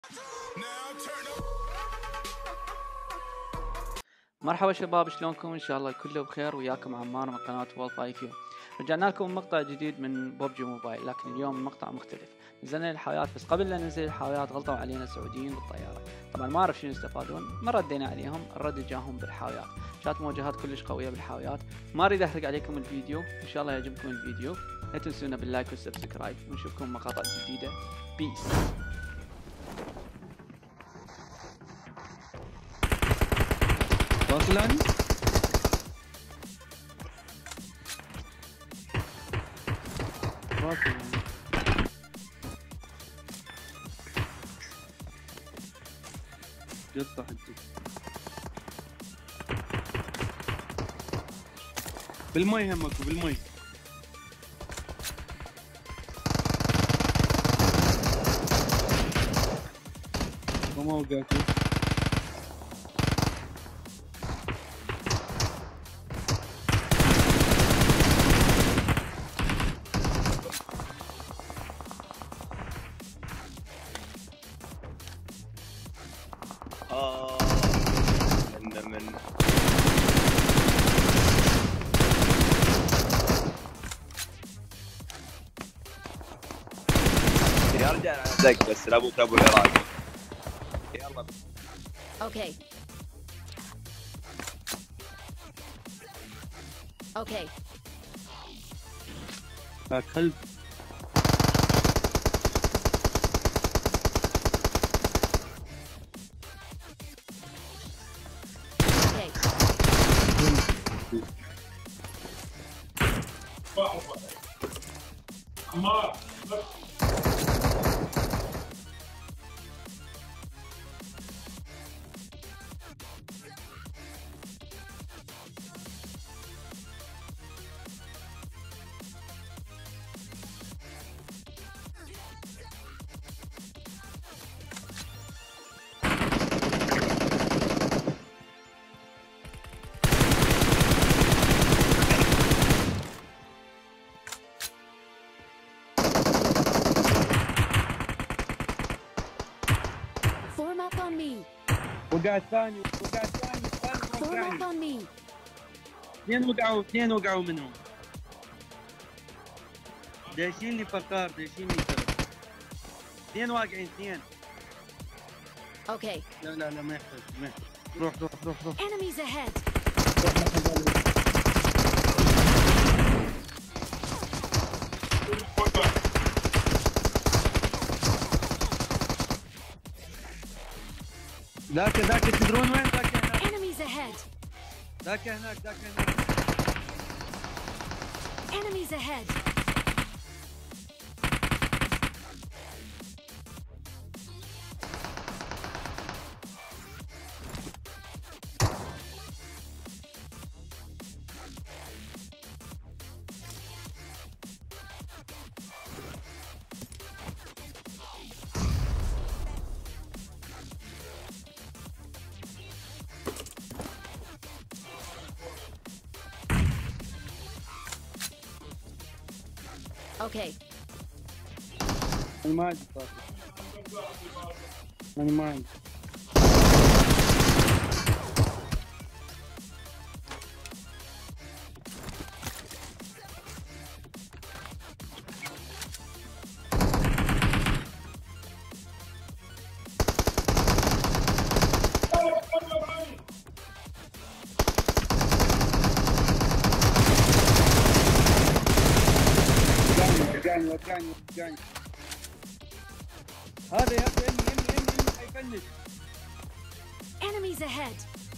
مرحبا شباب، شلونكم؟ ان شاء الله الكل بخير. وياكم عمار من قناه وولف اي كيو. رجعنا لكم مقطع جديد من ببجي موبايل، لكن اليوم المقطع مختلف. نزلنا الحاويات، بس قبل لا ننزل الحاويات غلطوا علينا السعوديين بالطياره. طبعا ما اعرف شنو يستفادون، ما ردينا عليهم، الرد جاهم بالحاويات. جات مواجهات كلش قويه بالحاويات. ما اريد احرق عليكم الفيديو، ان شاء الله يعجبكم الفيديو. لا تنسونا باللايك والسبسكرايب، ونشوفكم مقاطع جديده. بيس. واصل يعني؟ واصل يعني. قطة حجي بالمي، همك بالمي. وما وقعتوا. من يا رجال انا دق بس لابوك ابو العراق. يلا Okay. Okay. هاك خلف. Okay. Form up on me. وقع الثاني. Form up on me. اثنين وقعوا منهم. دايشيني فقار، دايشيني ترى. اثنين واقعين، اثنين. Okay. لا ما يحتاج، ما يحتاج. روح. Enemies ahead. ذاك تدرون وين؟ ذاك هناك. Enemies ahead. ذاك هناك. Enemies ahead. Okay. انا ما عندي طاقة. انا ما عندي. وقعني. هذا يا اخي يمي حيفنش. Enemies ahead.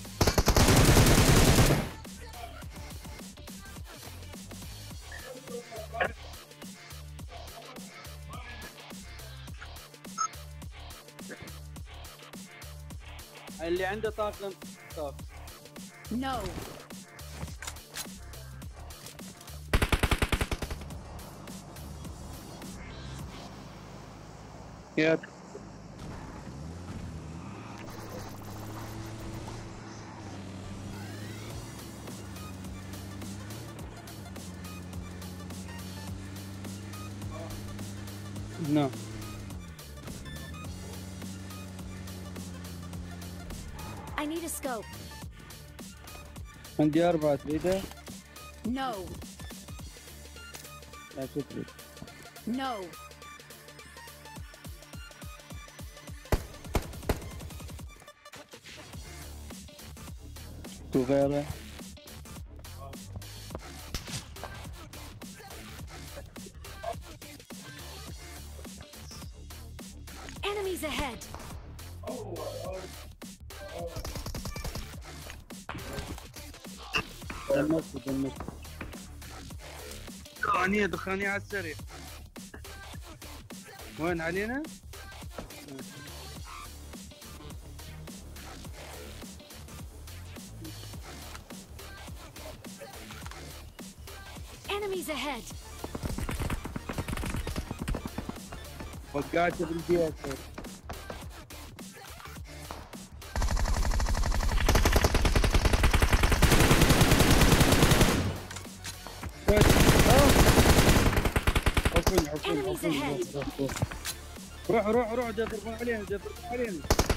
اللي عنده طاقة. No. يا نعم. I need a scope. عندي 4 تريده. No. لا تفرق. No. وغيره. Enemies ahead. دمرت. دخانية على السريع. وين علينا؟ Enemies ahead. وقعت بالبيت. Enemies ahead. روح يضربون علينا. يضربون.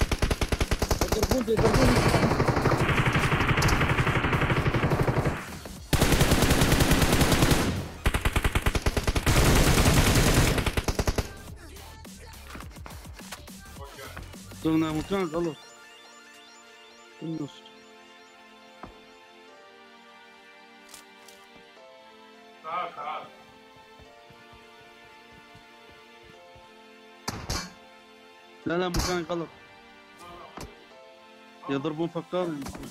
صرنا مكان غلط في النص. تعال. لا مكان غلط. يضربون فكار.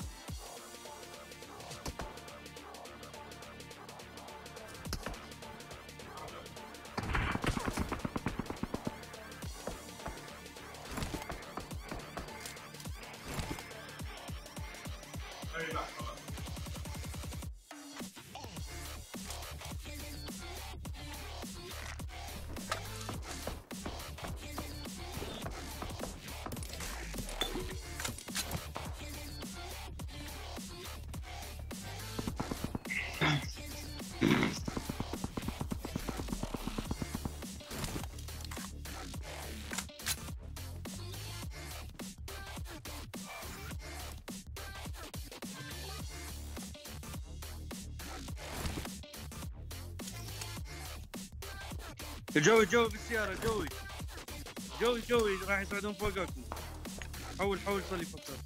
جوي بالسيارة. جوي راح يصعدون فوقكم. حول صلي فكر.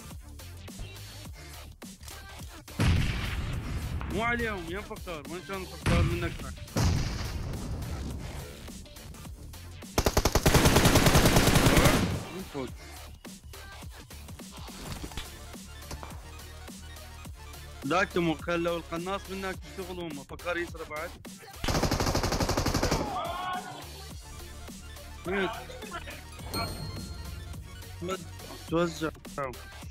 مو عليهم يا فكر. وين كان فكر منك؟ من فوق. ذاك خلوا القناص منك تشتغل. هم فكر يسرى بعد. توزع